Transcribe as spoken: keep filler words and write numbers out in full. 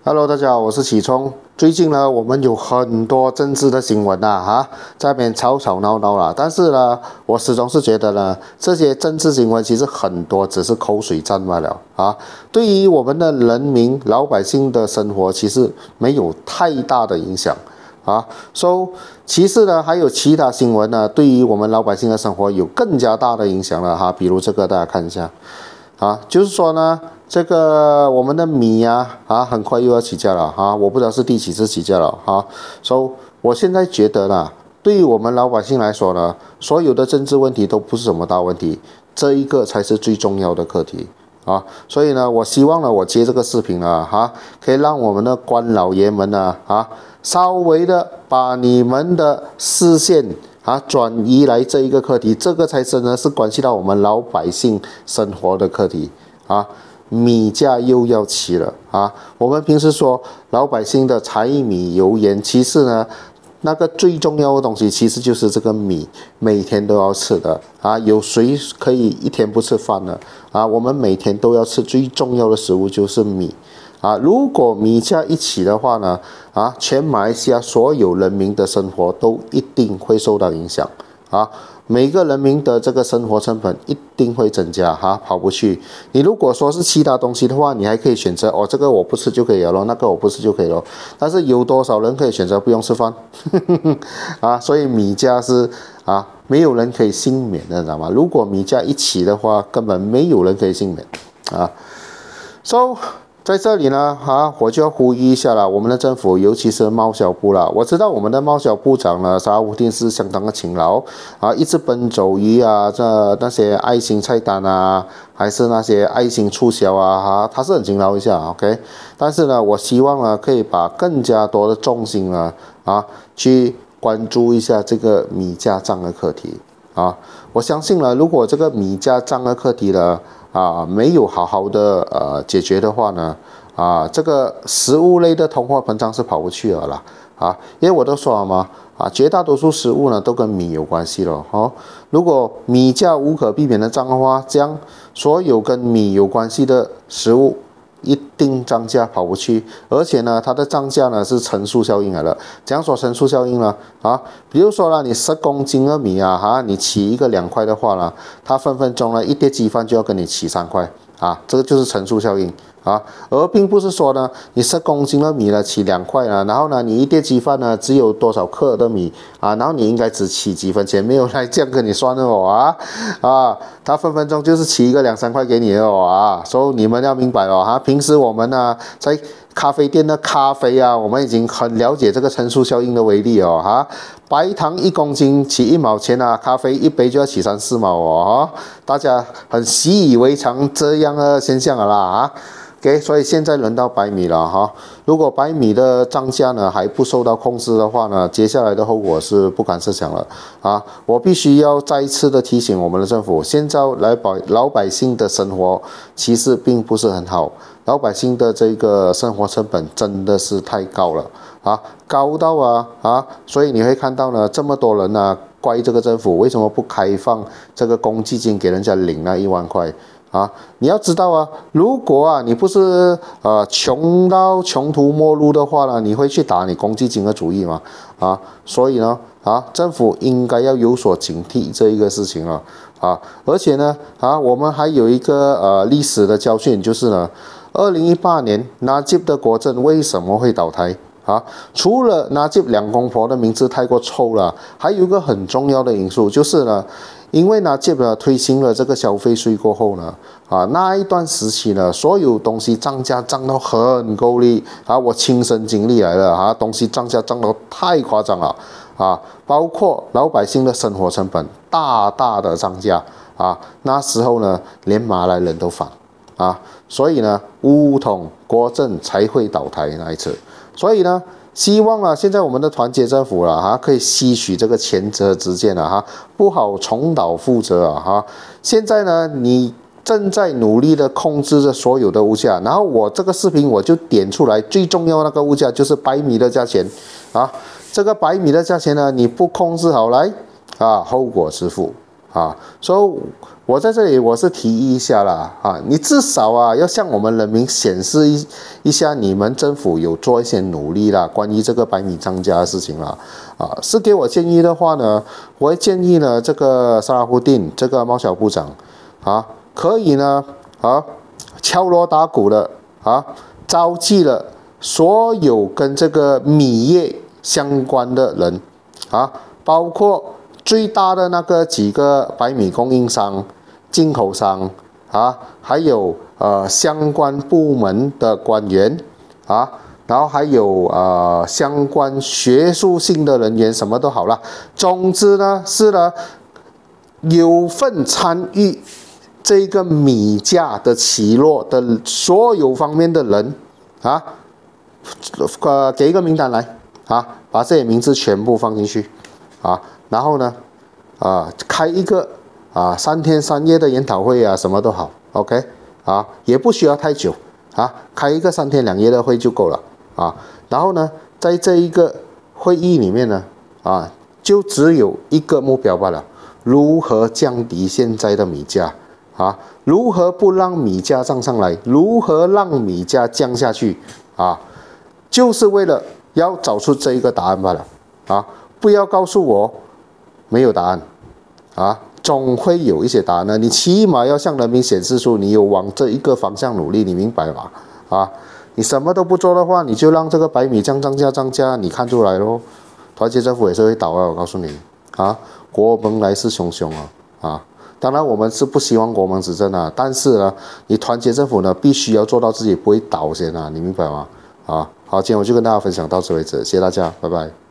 Hello，大家好，我是启聪。最近呢，我们有很多政治的新闻呐，哈，在那边吵吵闹闹啦。但是呢，我始终是觉得呢，这些政治新闻其实很多只是口水战罢了啊。对于我们的人民老百姓的生活，其实没有太大的影响啊。So，其次呢，还有其他新闻呢，对于我们老百姓的生活有更加大的影响了哈。比如这个，大家看一下。啊，就是说呢，这个我们的米呀、啊，啊，很快又要起价了啊，我不知道是第几次起价了啊。所以，我现在觉得呢，对于我们老百姓来说呢，所有的政治问题都不是什么大问题，这一个才是最重要的课题啊。所以呢，我希望呢，我接这个视频呢，哈、啊，可以让我们的官老爷们呢，啊，稍微的把你们的视线。啊，转移来这一个课题，这个才真的是关系到我们老百姓生活的课题啊！米价又要起了啊！我们平时说老百姓的柴米油盐，其次呢，那个最重要的东西其实就是这个米，每天都要吃的啊！有谁可以一天不吃饭呢？啊，我们每天都要吃，最重要的食物就是米。啊，如果米价一起的话呢，啊，全马来西亚所有人民的生活都一定会受到影响啊，每个人民的这个生活成本一定会增加哈、啊，跑不去。你如果说是其他东西的话，你还可以选择哦，这个我不吃就可以了咯，那个我不吃就可以了。但是有多少人可以选择不用吃饭？啊，所以米价是啊，没有人可以幸免的，知道吗？如果米价一起的话，根本没有人可以幸免啊。So。在这里呢，啊，我就要呼吁一下了，我们的政府，尤其是贸小部了。我知道我们的贸小部长呢，沙乌丁是相当的勤劳啊，一直奔走于啊这那些爱心菜单啊，还是那些爱心促销啊，哈，他是很勤劳一下 ，OK。但是呢，我希望呢，可以把更加多的重心呢，啊，去关注一下这个米价涨的课题啊。我相信呢，如果这个米价涨的课题呢，啊，没有好好的呃解决的话呢，啊，这个食物类的通货膨胀是跑不去了啦，啊，因为我都说了嘛，啊，绝大多数食物呢都跟米有关系了，哦，如果米价无可避免的涨的话，这样所有跟米有关系的食物一定涨价跑不去，而且呢，它的涨价呢是乘数效应来的。怎样说乘数效应呢？啊，比如说呢，你十公斤的米啊，哈，你起一个两块的话呢，它分分钟呢一碟鸡饭就要跟你起三块啊，这个就是乘数效应啊，而并不是说呢，你十公斤的米呢起两块呢，然后呢，你一碟鸡饭呢只有多少克的米啊，然后你应该只起几分钱，没有来这样跟你算的哦啊啊，它分分钟就是起一个两三块给你的哦啊，所以你们要明白哦哈，平时我们呢在咖啡店的咖啡啊，我们已经很了解这个乘数效应的威力哦哈，白糖一公斤起一毛钱啊，咖啡一杯就要起三四毛哦，大家很习以为常这样的现象了啦啊。OK， 所以现在轮到白米了哈。如果白米的涨价呢还不受到控制的话呢，接下来的后果是不敢设想了啊！我必须要再一次的提醒我们的政府，现在来保老百姓的生活其实并不是很好，老百姓的这个生活成本真的是太高了啊，高到啊啊！所以你会看到呢，这么多人呢怪这个政府为什么不开放这个公积金给人家领那一万块。啊，你要知道啊，如果啊你不是呃穷到穷途末路的话呢，你会去打你公积金的主意吗？啊，所以呢，啊，政府应该要有所警惕这一个事情了啊，而且呢，啊，我们还有一个呃历史的教训，就是呢，二零一八年纳吉的国政为什么会倒台？啊，除了纳吉两公婆的名字太过臭了，还有一个很重要的因素就是呢。因为纳吉呢推行了这个消费税过后呢，啊那一段时期呢，所有东西涨价涨到很够力啊，我亲身经历来了啊，东西涨价涨到太夸张了啊，包括老百姓的生活成本大大的涨价啊，那时候呢连马来人都反啊，所以呢乌统国政才会倒台那一次，所以呢。希望啊，现在我们的团结政府了哈，可以吸取这个前车之鉴了哈，不好重蹈覆辙啊哈。现在呢，你正在努力的控制着所有的物价，然后我这个视频我就点出来，最重要那个物价就是白米的价钱啊。这个白米的价钱呢，你不控制好来啊，后果自负啊，所以我在这里我是提议一下啦，啊，你至少啊要向我们人民显示一一下，你们政府有做一些努力啦，关于这个白米涨价的事情啦，啊，是给我建议的话呢，我会建议呢这个萨拉胡丁这个贸小部长，啊，可以呢啊敲锣打鼓的啊，召集了所有跟这个米业相关的人，啊，包括最大的那个几个白米供应商、进口商啊，还有呃相关部门的官员啊，然后还有呃相关学术性的人员，什么都好了。总之呢，是呢有份参与这个米价的起落的所有方面的人啊，呃给一个名单来啊，把这些名字全部放进去啊。然后呢，啊，开一个啊三天三夜的研讨会啊，什么都好 ，OK， 啊，也不需要太久啊，开一个三天两夜的会就够了啊。然后呢，在这一个会议里面呢，啊，就只有一个目标罢了，如何降低现在的米价啊？如何不让米价涨上来？如何让米价降下去？啊，就是为了要找出这一个答案罢了啊！不要告诉我。没有答案，啊，总会有一些答案的。你起码要向人民显示出你有往这一个方向努力，你明白吧？啊，你什么都不做的话，你就让这个白米涨涨价涨价，你看出来咯。团结政府也是会倒啊，我告诉你啊，国门来势汹汹啊啊！当然我们是不希望国门执政啊，但是呢，你团结政府呢，必须要做到自己不会倒先啊，你明白吗？啊，好，今天我就跟大家分享到此为止，谢谢大家，拜拜。